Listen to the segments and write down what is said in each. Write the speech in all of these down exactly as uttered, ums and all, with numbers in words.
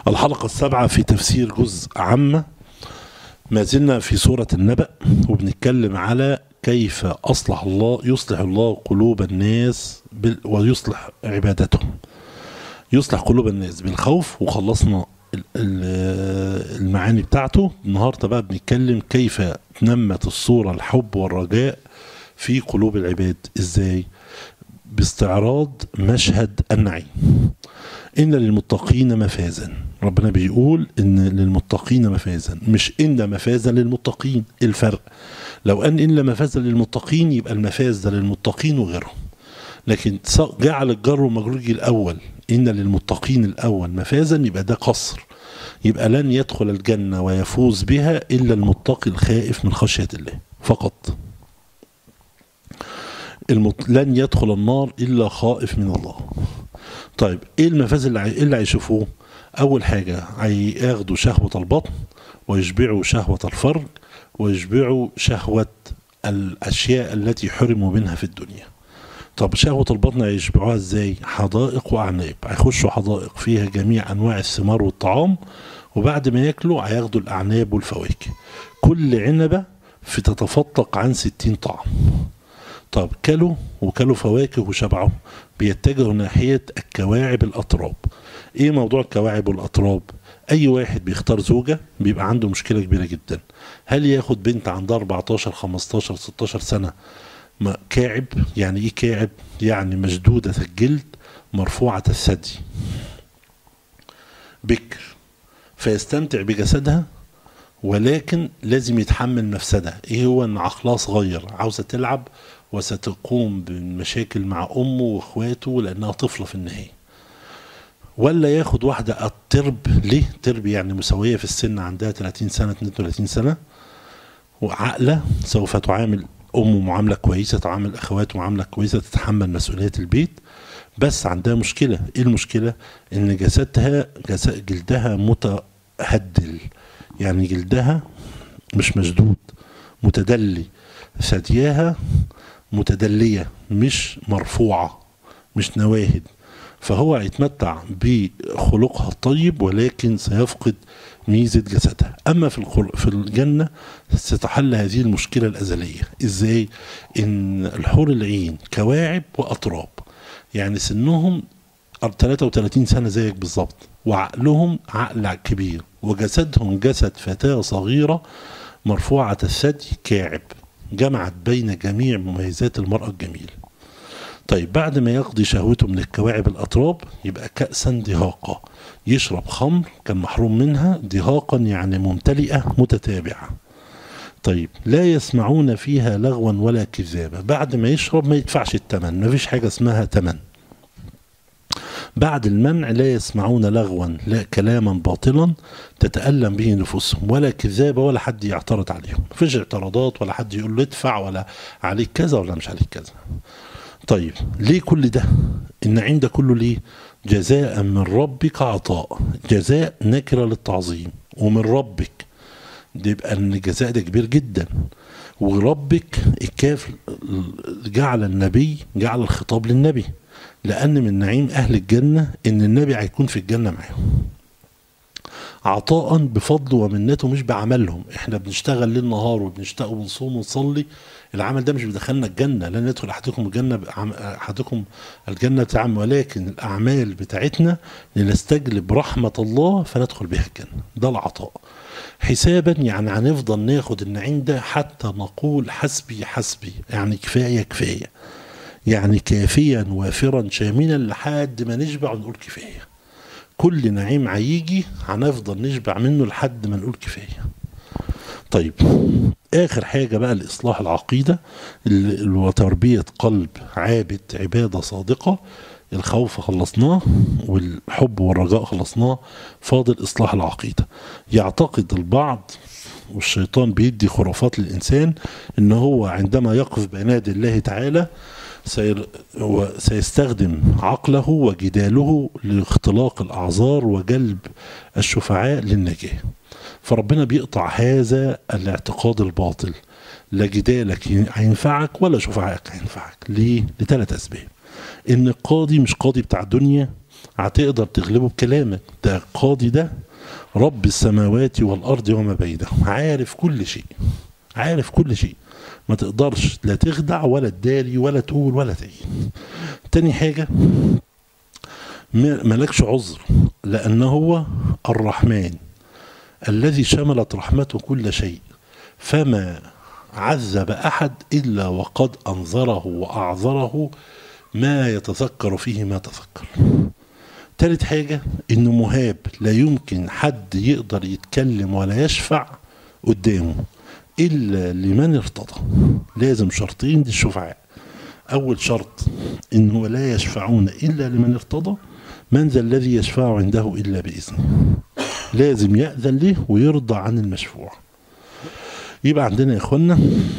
الحلقة السابعة في تفسير جزء عامة. ما زلنا في سورة النبأ وبنتكلم على كيف أصلح الله يصلح الله قلوب الناس ويصلح عبادتهم، يصلح قلوب الناس بالخوف، وخلصنا المعاني بتاعته. النهاردة بقى بنتكلم كيف نمت الصورة الحب والرجاء في قلوب العباد. ازاي؟ باستعراض مشهد النعيم. إن للمتقين مفازا، ربنا بيقول إن للمتقين مفازا، مش إن مفازا للمتقين. الفرق لو أن إن مفازا للمتقين يبقى المفاز ده للمتقين وغيرهم، لكن جعل الجر والمجرور الأول إن للمتقين الأول مفازا يبقى ده قصر، يبقى لن يدخل الجنة ويفوز بها إلا المتقي الخائف من خشية الله فقط. المت... لن يدخل النار إلا خائف من الله. طيب ايه المفاز اللي, عي... اللي هيشوفوه؟ اول حاجة هياخدوا شهوة البطن ويشبعوا شهوة الفرج ويشبعوا شهوة الاشياء التي حرموا منها في الدنيا. طب شهوة البطن هيشبعوها ازاي؟ حدائق واعناب، هيخشوا حدائق فيها جميع انواع الثمار والطعام، وبعد ما ياكلوا هياخدوا الاعناب والفواكه، كل عنبة في تتفتق عن ستين طعم. طب كلوا وكلوا فواكه وشبعوا، بيتجهوا ناحية الكواعب الأطراب. ايه موضوع الكواعب والأطراب؟ اي واحد بيختار زوجة بيبقى عنده مشكلة كبيرة جدا. هل ياخد بنت عندها أربعتاشر خمستاشر ستاشر سنة كاعب؟ يعني ايه كاعب؟ يعني مشدودة الجلد مرفوعة الثدي، بكر، فيستمتع بجسدها ولكن لازم يتحمل مفسدة. ايه هو؟ ان عقلها صغير، عاوزة تلعب وستقوم بالمشاكل مع امه واخواته لانها طفلة في النهاية. ولا ياخد واحدة الترب، ليه ترب؟ يعني مساوية في السن، عندها ثلاثين سنة اثنين وثلاثين سنة وعقلة، سوف تعامل امه معاملة كويسة، تعامل اخواته معاملة كويسة، تتحمل مسؤوليات البيت، بس عندها مشكلة. ايه المشكلة؟ ان جسدها جسد جلدها متهدل، يعني جلدها مش مشدود، متدلي، ثدياها متدلية مش مرفوعة، مش نواهد. فهو هيتمتع بخلقها الطيب ولكن سيفقد ميزة جسدها. أما في في الجنة ستحل هذه المشكلة الأزلية. إزاي؟ إن الحور العين كواعب وأطراب، يعني سنهم ثلاثة وثلاثين سنة زيك بالظبط، وعقلهم عقل كبير، وجسدهم جسد فتاة صغيرة مرفوعة الثدي كاعب، جمعت بين جميع مميزات المرأة الجميلة. طيب بعد ما يقضي شهوته من الكواعب الأطراب يبقى كأسا دهاقة، يشرب خمر كان محروم منها، دهاقا يعني ممتلئة متتابعة. طيب لا يسمعون فيها لغوا ولا كذابة، بعد ما يشرب ما يدفعش الثمن، ما فيش حاجة اسمها ثمن. بعد المنع لا يسمعون لغوا، لا كلاما باطلا تتألم به نفوسهم، ولا كذابة، ولا حد يعترض عليهم، مفيش اعتراضات ولا حد يقول له ادفع ولا عليك كذا ولا مش عليك كذا. طيب ليه كل ده؟ النعيم ده كله ليه؟ جزاء من ربك عطاء، جزاء نكرة للتعظيم، ومن ربك ده يبقى ان الجزاء ده كبير جدا. وربك الكاف جعل النبي، جعل الخطاب للنبي، لأن من نعيم أهل الجنة إن النبي هيكون في الجنة معهم عطاء بفضل ومنته، مش بعملهم. احنا بنشتغل ليل نهار وبنشتغل ونصوم ونصلي، العمل ده مش بيدخلنا الجنة، لن يدخل أحدكم الجنة أحدكم الجنة بعمل، ولكن الأعمال بتاعتنا لنستجلب رحمة الله فندخل بها الجنة. ده العطاء حسابا، يعني هنفضل ناخد النعيم ده حتى نقول حسبي حسبي، يعني كفاية كفاية، يعني كافيا وافرا شاملا لحد ما نشبع ونقول كفاية. كل نعيم هيجي هنفضل نشبع منه لحد ما نقول كفاية. طيب آخر حاجة بقى الإصلاح العقيدة وتربية قلب عابد عبادة صادقة. الخوف خلصناه والحب والرجاء خلصناه، فاضل إصلاح العقيدة. يعتقد البعض والشيطان بيدي خرافات للإنسان إن هو عندما يقف بين يدي الله تعالى سيستخدم عقله وجداله لاختلاق الأعذار وجلب الشفعاء للنجاة. فربنا بيقطع هذا الاعتقاد الباطل، لا جدالك هينفعك ولا شفعائك هينفعك. ليه؟ لثلاث أسباب. إن القاضي مش قاضي بتاع الدنيا هتقدر تغلبه بكلامك. ده القاضي ده رب السماوات والأرض وما بينهم، عارف كل شيء، عارف كل شيء، ما تقدرش لا تخدع ولا تداري ولا تقول ولا تعين. تاني حاجة، ملكش عذر، لأنه هو الرحمن الذي شملت رحمته كل شيء، فما عذب أحد إلا وقد أنذره وأعذره ما يتذكر فيه ما تذكر. تالت حاجة، إنه مهاب، لا يمكن حد يقدر يتكلم ولا يشفع قدامه إلا لمن ارتضى. لازم شرطين دي الشفعاء. أول شرط إنه لا يشفعون إلا لمن ارتضى، من ذا الذي يشفع عنده إلا بإذنه، لازم يأذن له ويرضى عن المشفوع. يبقى عندنا يا إخوانا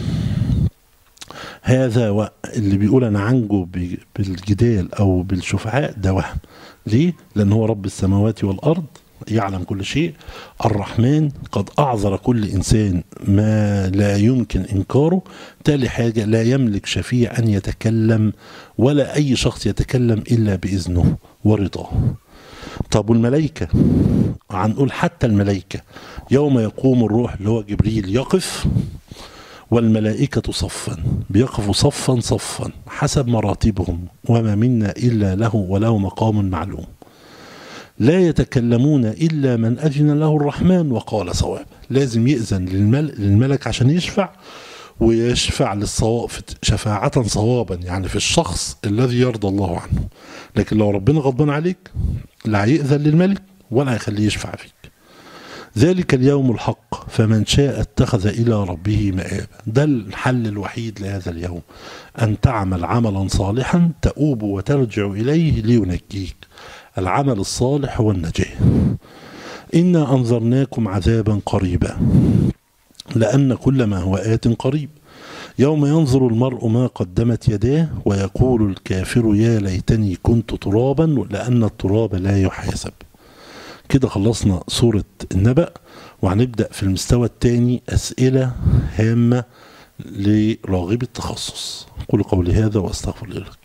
هذا اللي بيقول أنا عنجو بالجدال أو بالشفعاء ده وهم. ليه؟ لأن هو رب السماوات والأرض يعلم كل شيء، الرحمن قد أعذر كل إنسان ما لا يمكن إنكاره. تالي حاجة، لا يملك شفيع أن يتكلم ولا أي شخص يتكلم إلا بإذنه ورضاه. طب والملائكة؟ هنقول حتى الملائكة يوم يقوم الروح اللي هو جبريل يقف، والملائكة صفا، بيقفوا صفا صفا حسب مراتبهم، وما منا إلا له وله مقام معلوم. لا يتكلمون إلا من أذن له الرحمن وقال صواب. لازم يأذن للملك, للملك عشان يشفع، ويشفع للصواب شفاعة صوابا، يعني في الشخص الذي يرضى الله عنه. لكن لو ربنا غضبان عليك لا هيأذن للملك ولا هيخليه يشفع فيك. ذلك اليوم الحق فمن شاء اتخذ إلى ربه مآبا. ده الحل الوحيد لهذا اليوم، أن تعمل عملا صالحا تؤوب وترجع إليه لينجيك. العمل الصالح هو النجاة. إنا أنذرناكم عذابا قريبا، لأن كل ما هو آت قريب. يوم ينظر المرء ما قدمت يداه ويقول الكافر يا ليتني كنت ترابا، لأن التراب لا يحاسب. كده خلصنا سورة النبأ، وهنبدأ في المستوى الثاني أسئلة هامة لراغب التخصص. قولوا قولي هذا وأستغفر الله لكم.